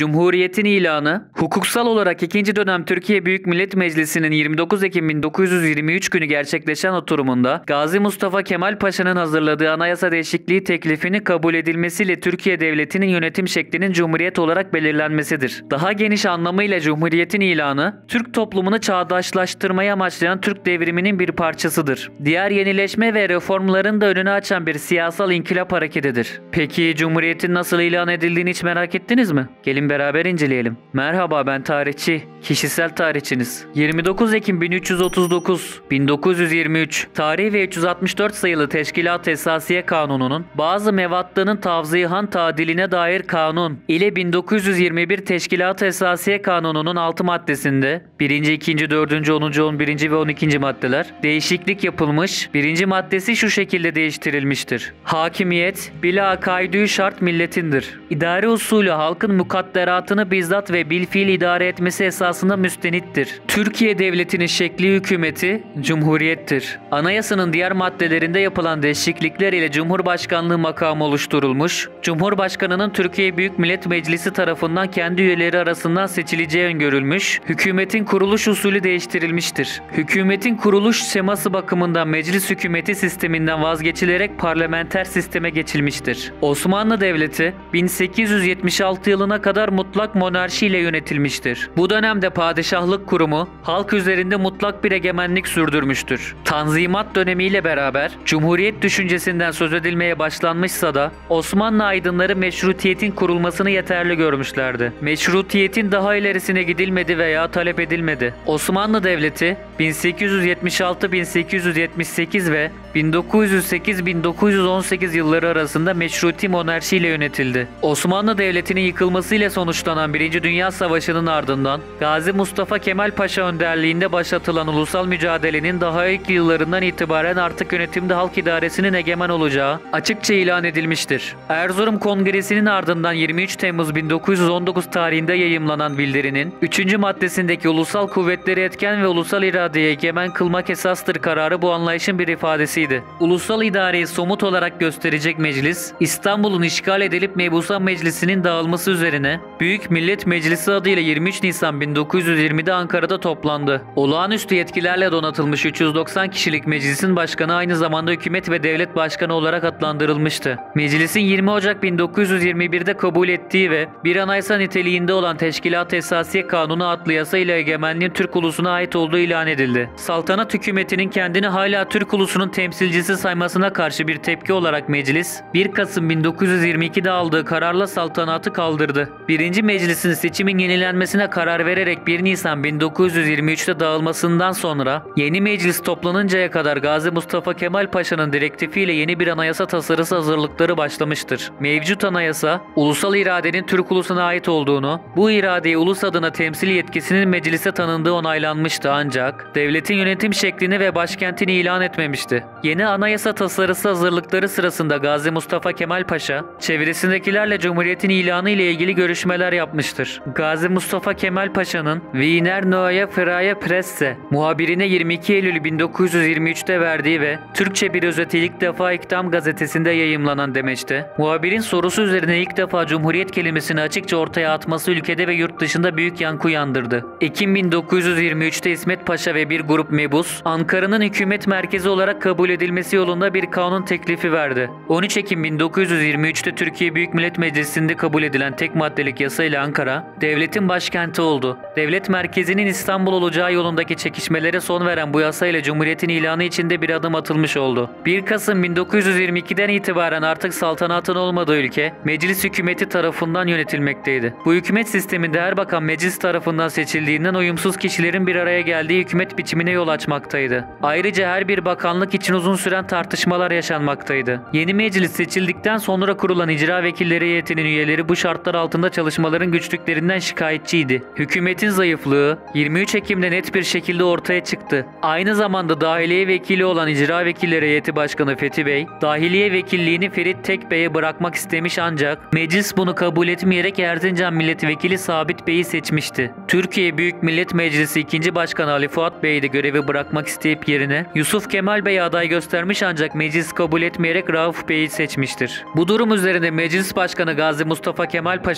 Cumhuriyetin ilanı, hukuksal olarak 2. dönem Türkiye Büyük Millet Meclisi'nin 29 Ekim 1923 günü gerçekleşen oturumunda Gazi Mustafa Kemal Paşa'nın hazırladığı anayasa değişikliği teklifini kabul edilmesiyle Türkiye Devleti'nin yönetim şeklinin Cumhuriyet olarak belirlenmesidir. Daha geniş anlamıyla Cumhuriyetin ilanı, Türk toplumunu çağdaşlaştırmayı amaçlayan Türk devriminin bir parçasıdır. Diğer yenileşme ve reformların da önünü açan bir siyasal inkılap hareketidir. Peki Cumhuriyetin nasıl ilan edildiğini hiç merak ettiniz mi? Gelin beraber inceleyelim. Merhaba, ben tarihçi, kişisel tarihçiniz. 29 Ekim 1339, 1923 tarih ve 364 sayılı Teşkilat-ı Esasiye Kanunu'nun bazı mevattının tavzihan tadiline dair kanun ile 1921 Teşkilat-ı Esasiye Kanunu'nun 6 maddesinde 1. 2. 4. 10. 11. ve 12. maddeler değişiklik yapılmış. 1. maddesi şu şekilde değiştirilmiştir. Hakimiyet bila kaidü şart milletindir. İdare usulü halkın mukadderatını bizzat ve bilfiil idare etmesi esasında müstenittir. Türkiye Devleti'nin şekli hükümeti Cumhuriyettir. Anayasanın diğer maddelerinde yapılan değişiklikler ile Cumhurbaşkanlığı makamı oluşturulmuş. Cumhurbaşkanının Türkiye Büyük Millet Meclisi tarafından kendi üyeleri arasından seçileceği öngörülmüş. Hükümetin kuruluş usulü değiştirilmiştir. Hükümetin kuruluş şeması bakımından meclis hükümeti sisteminden vazgeçilerek parlamenter sisteme geçilmiştir. Osmanlı Devleti 1876 yılına kadar mutlak monarşi ile yönetilmiştir. Bu dönemde padişahlık kurumu halk üzerinde mutlak bir egemenlik sürdürmüştür. Tanzimat dönemiyle beraber Cumhuriyet düşüncesinden söz edilmeye başlanmışsa da Osmanlı aydınları meşrutiyetin kurulmasını yeterli görmüşlerdi. Meşrutiyetin daha ilerisine gidilmedi veya talep edilmedi. Osmanlı Devleti 1876-1878 ve 1908-1918 yılları arasında meşruti monarşi ile yönetildi. Osmanlı Devleti'nin yıkılmasıyla sonuçlanan 1. Dünya Savaşı'nın ardından Gazi Mustafa Kemal Paşa önderliğinde başlatılan ulusal mücadelenin daha ilk yıllarından itibaren artık yönetimde halk idaresinin egemen olacağı açıkça ilan edilmiştir. Erzurum Kongresi'nin ardından 23 Temmuz 1919 tarihinde yayımlanan bildirinin 3. maddesindeki ulusal kuvvetleri etken ve ulusal iradeye egemen kılmak esastır kararı bu anlayışın bir ifadesiydi. Ulusal idareyi somut olarak gösterecek meclis, İstanbul'un işgal edilip Mebusan Meclisi'nin dağılması üzerine Büyük Millet Meclisi adıyla 23 Nisan 1920'de Ankara'da toplandı. Olağanüstü yetkilerle donatılmış 390 kişilik meclisin başkanı aynı zamanda hükümet ve devlet başkanı olarak adlandırılmıştı. Meclisin 20 Ocak 1921'de kabul ettiği ve bir anayasa niteliğinde olan Teşkilat-ı Esasiye Kanunu adlı yasa ile egemenliğin Türk ulusuna ait olduğu ilan edildi. Saltanat hükümetinin kendini hala Türk ulusunun temsilcisi saymasına karşı bir tepki olarak meclis 1 Kasım 1922'de aldığı kararla saltanatı kaldırdı. 1. Meclisin seçimin yenilenmesine karar vererek 1 Nisan 1923'te dağılmasından sonra yeni meclis toplanıncaya kadar Gazi Mustafa Kemal Paşa'nın direktifiyle yeni bir anayasa tasarısı hazırlıkları başlamıştır. Mevcut anayasa, ulusal iradenin Türk ulusuna ait olduğunu, bu iradeyi ulus adına temsil yetkisinin meclise tanındığı onaylanmıştı ancak devletin yönetim şeklini ve başkentini ilan etmemişti. Yeni anayasa tasarısı hazırlıkları sırasında Gazi Mustafa Kemal Paşa, çevresindekilerle Cumhuriyet'in ilanı ile ilgili görüşmeler yapmıştır. Gazi Mustafa Kemal Paşa'nın Wiener Neue Freie Presse muhabirine 22 Eylül 1923'te verdiği ve Türkçe bir özeti ilk defa İktam gazetesinde yayımlanan demeçte, muhabirin sorusu üzerine ilk defa Cumhuriyet kelimesini açıkça ortaya atması ülkede ve yurt dışında büyük yankı uyandırdı. Ekim 1923'te İsmet Paşa ve bir grup mebus, Ankara'nın hükümet merkezi olarak kabul edilmesi yolunda bir kanun teklifi verdi. 13 Ekim 1923'te Türkiye Büyük Millet Meclisi'nde kabul edilen tek maddelik yasayla Ankara, devletin başkenti oldu. Devlet merkezinin İstanbul olacağı yolundaki çekişmelere son veren bu yasayla Cumhuriyet'in ilanı içinde bir adım atılmış oldu. 1 Kasım 1922'den itibaren artık saltanatın olmadığı ülke, meclis hükümeti tarafından yönetilmekteydi. Bu hükümet sisteminde her bakan meclis tarafından seçildiğinden uyumsuz kişilerin bir araya geldiği hükümet biçimine yol açmaktaydı. Ayrıca her bir bakanlık için uzun süren tartışmalar yaşanmaktaydı. Yeni meclis seçildikten sonra kurulan icra vekilleri heyetinin üyeleri bu şartlar altında çalışmaların güçlüklerinden şikayetçiydi. Hükümetin zayıflığı 23 Ekim'de net bir şekilde ortaya çıktı. Aynı zamanda dahiliye vekili olan icra vekilleri heyeti başkanı Fethi Bey, dahiliye vekilliğini Ferit Tek Bey'e bırakmak istemiş ancak meclis bunu kabul etmeyerek Erzincan Milletvekili Sabit Bey'i seçmişti. Türkiye Büyük Millet Meclisi 2. Başkanı Ali Fuat Bey de görevi bırakmak isteyip yerine Yusuf Kemal Bey'e aday göstermiş ancak meclis kabul etmeyerek Rauf Bey'i seçmiştir. Bu durum üzerine Meclis Başkanı Gazi Mustafa Kemal Paşa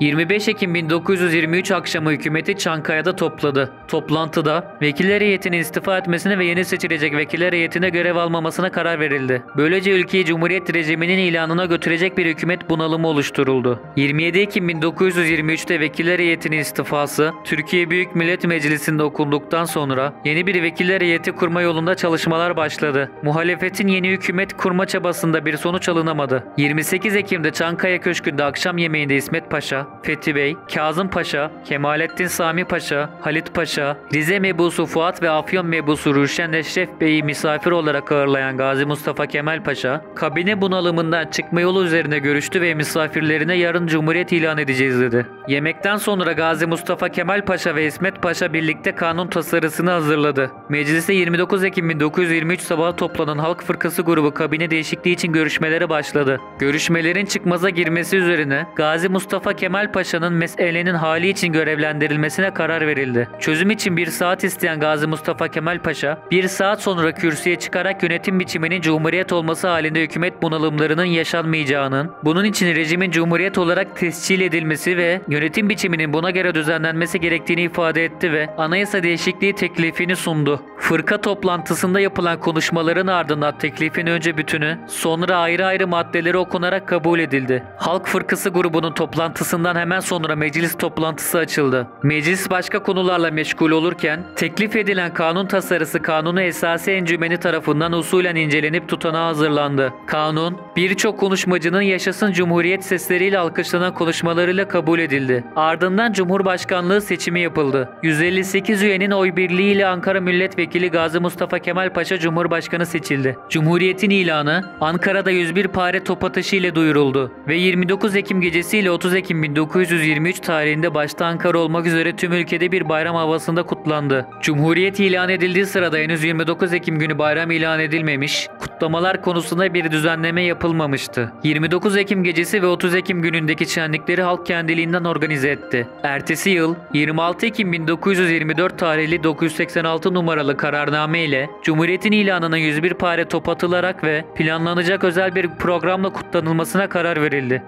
25 Ekim 1923 akşamı hükümeti Çankaya'da topladı. Toplantıda vekiller heyetinin istifa etmesine ve yeni seçilecek vekiller heyetine görev almamasına karar verildi. Böylece ülkeyi Cumhuriyet rejiminin ilanına götürecek bir hükümet bunalımı oluşturuldu. 27 Ekim 1923'te vekiller heyetinin istifası Türkiye Büyük Millet Meclisi'nde okunduktan sonra yeni bir vekiller heyeti kurma yolunda çalışmalar başladı. Muhalefetin yeni hükümet kurma çabasında bir sonuç alınamadı. 28 Ekim'de Çankaya Köşkü'nde akşam yemeğinde İsmet Paşa, Fethi Bey, Kazım Paşa, Kemalettin Sami Paşa, Halit Paşa, Rize Mebusu Fuat ve Afyon Mebusu Ruşen Eşref Bey'i misafir olarak ağırlayan Gazi Mustafa Kemal Paşa, kabine bunalımından çıkma yolu üzerine görüştü ve misafirlerine yarın Cumhuriyet ilan edeceğiz dedi. Yemekten sonra Gazi Mustafa Kemal Paşa ve İsmet Paşa birlikte kanun tasarısını hazırladı. Mecliste 29 Ekim 1923 sabahı toplanan Halk Fırkası grubu kabine değişikliği için görüşmelere başladı. Görüşmelerin çıkmaza girmesi üzerine Gazi Mustafa Kemal Paşa'nın meselenin hali için görevlendirilmesine karar verildi. Çözüm için bir saat isteyen Gazi Mustafa Kemal Paşa, bir saat sonra kürsüye çıkarak yönetim biçiminin Cumhuriyet olması halinde hükümet bunalımlarının yaşanmayacağının, bunun için rejimin Cumhuriyet olarak tescil edilmesi ve yönetim biçiminin buna göre düzenlenmesi gerektiğini ifade etti ve anayasa değişikliği teklifini sundu. Fırka toplantısında yapılan konuşmaların ardından teklifin önce bütünü, sonra ayrı ayrı maddeleri okunarak kabul edildi. Halk Fırkası grubunun toplantısından hemen sonra meclis toplantısı açıldı. Meclis başka konularla meşgul olurken, teklif edilen kanun tasarısı Kanunu Esası Encümeni tarafından usulen incelenip tutanağa hazırlandı. Kanun, birçok konuşmacının yaşasın Cumhuriyet sesleriyle alkışlanan konuşmalarıyla kabul edildi. Ardından Cumhurbaşkanlığı seçimi yapıldı. 158 üyenin oy birliğiyle Ankara Milletvekili Gazi Mustafa Kemal Paşa Cumhurbaşkanı seçildi. Cumhuriyetin ilanı Ankara'da 101 pare top atışı ile duyuruldu ve 29 Ekim gecesi ile 30 Ekim 1923 tarihinde başta Ankara olmak üzere tüm ülkede bir bayram havasında kutlandı. Cumhuriyet ilan edildiği sırada henüz 29 Ekim günü bayram ilan edilmemiş, kutlamalar konusunda bir düzenleme yapılmamıştı. 29 Ekim gecesi ve 30 Ekim günündeki şenlikleri halk kendiliğinden organize etti. Ertesi yıl 26 Ekim 1924 tarihli 986 numaralı kararname ile Cumhuriyetin ilanına 101 pare top atılarak ve planlanacak özel bir programla kutlanılmasına karar verildi.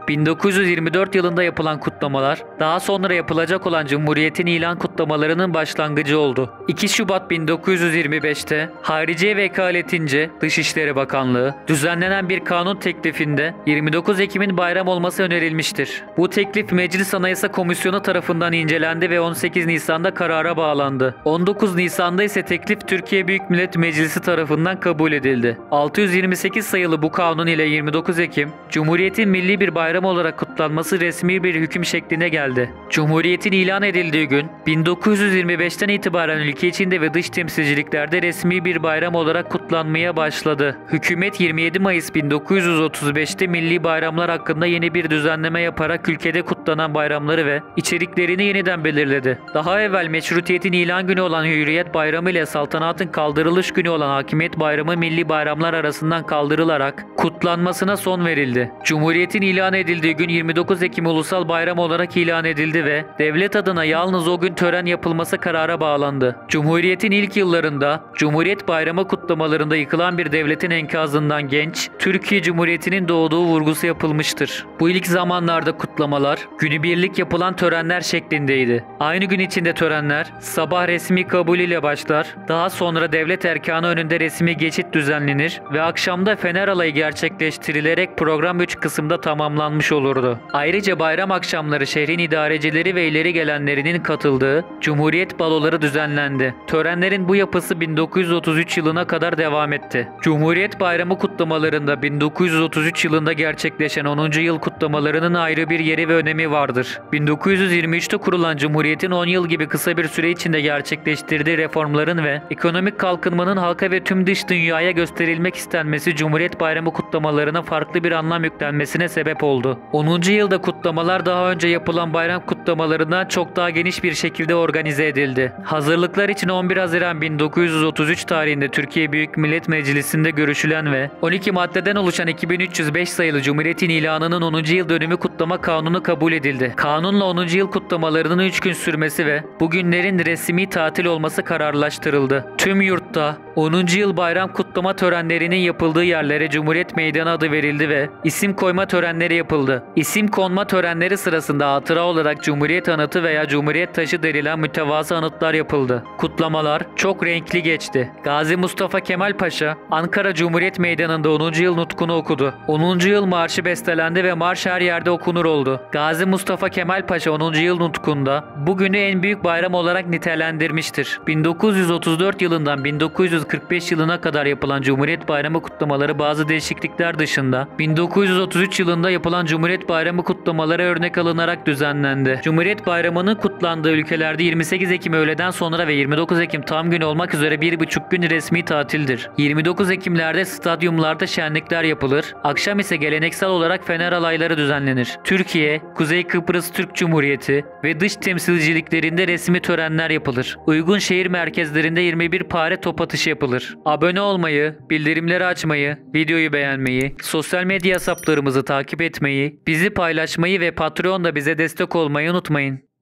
1924 yılında yapılan kutlamalar, daha sonra yapılacak olan Cumhuriyetin ilan kutlamalarının başlangıcı oldu. 2 Şubat 1925'te Hariciye Vekaletince Dışişleri Bakanlığı düzenlenen bir kanun teklifinde 29 Ekim'in bayram olması önerilmiştir. Bu teklif Meclis Anayasa Komisyonu tarafından incelendi ve 18 Nisan'da karara bağlandı. 19 Nisan'da ise teklif Türkiye Büyük Millet Meclisi tarafından kabul edildi. 628 sayılı bu kanun ile 29 Ekim, Cumhuriyet'in milli bir bayram olarak kutlanması resmi bir hüküm şekline geldi. Cumhuriyet'in ilan edildiği gün 1925'ten itibaren ülke içinde ve dış temsilciliklerde resmi bir bayram olarak kutlanmaya başladı. Hükümet 27 Mayıs 1935'te milli bayramlar hakkında yeni bir düzenleme yaparak ülkede kutlanan bayramları ve içeriklerini yeniden belirledi. Daha evvel meşrutiyetin ilan günü olan Hürriyet Bayramı ile saltanatın kaldırılış günü olan Hakimiyet Bayramı milli bayramlar arasından kaldırılarak kutlanmasına son verildi. Cumhuriyetin ilan edildiği gün 29 Ekim ulusal bayram olarak ilan edildi ve devlet adına yalnız o gün tören yapılması karara bağlandı. Cumhuriyetin ilk yıllarında Cumhuriyet Bayramı kutlamalarında yıkılan bir devletin enkazından genç, Türkiye Cumhuriyeti'nin doğduğu vurgusu yapılmıştır. Bu ilk zamanlarda kutlamalar, günübirlik yapılan törenler şeklindeydi. Aynı gün içinde törenler, sabah resmi kabul ile başlar, daha sonra devlet erkanı önünde resmi geçit düzenlenir ve akşamda fener alayı gerçekleştirilerek program 3 kısımda tamamlanmış olurdu. Ayrıca bayram akşamları şehrin idarecileri ve ileri gelenlerinin katıldığı Cumhuriyet baloları düzenlendi. Törenlerin bu yapısı 1933 yılına kadar devam etti. Cumhuriyet Bayramı kutlamalarında 1933 yılında gerçekleşen 10. yıl kutlamalarının ayrı bir yeri ve önemi vardır. 1923'te kurulan Cumhuriyet'in 10 yıl gibi kısa bir süre içinde gerçekleştirdiği reformların ve ekonomik kalkınmanın halka ve tüm dış dünyaya gösterilmek istenmesi Cumhuriyet Bayramı kutlamalarına farklı bir anlam yüklenmesine sebep oldu. 10. yılda kutlamalar daha önce yapılan bayram kutlamalarından çok daha geniş bir şekilde organize edildi. Hazırlıklar için 11 Haziran 1933 tarihinde Türkiye Büyük Millet Meclisi'nde görüşülen ve 12 maddeden oluşan 2305 sayılı Cumhuriyet'in ilanının 10. yıl dönümü kutlama kanunu kabul edildi. Kanunla 10. yıl kutlamalarının 3 gün sürmesi ve bu günlerin resmi tatil olması kararlaştırıldı. Tüm yurtta 10. yıl bayram kutlama törenlerinin yapıldığı yerlere Cumhuriyet Meydanı adı verildi ve isim koyma törenleri yapıldı. İsim konma törenleri sırasında hatıra olarak Cumhuriyet Anıtı veya Cumhuriyet Taşı denilen mütevazı anıtlar yapıldı. Kutlamalar çok renkli geçti. Gazi Mustafa Kemal Paşa, Ankara Cumhuriyet Meydanı'nda 10. yıl nutkunu okudu. 10. yıl marşı bestelendi ve marş her yerde okunur oldu. Gazi Mustafa Kemal Paşa 10. yıl nutkunda bugünü en büyük bayram olarak nitelendirmiştir. 1934 yılından 1945 yılına kadar yapılan Cumhuriyet Bayramı kutlamaları bazı değişiklikler dışında 1933 yılında yapılan Cumhuriyet Bayramı kutlamaları örnek alınarak düzenlendi. Cumhuriyet Bayramı'nın kutlandığı ülkelerde 28 Ekim öğleden sonra ve 29 Ekim tam gün olmak üzere 1,5 gün resmi tatildir. 29 Ekimlerde stadyumlarda şenlikler yapılır, akşam ise geleneksel olarak fener alayları düzenlenir. Türkiye, Kuzey Kıbrıs Türk Cumhuriyeti ve dış temsilciliklerinde resmi törenler yapılır. Uygun şehir merkezlerinde 21 pare top atışı yapılır. Abone olmayı, bildirimleri açmayı, videoyu beğenmeyi, sosyal medya hesaplarımızı takip etmeyi, bizi paylaşmayı ve Patreon'da bize destek olmayı unutmayın.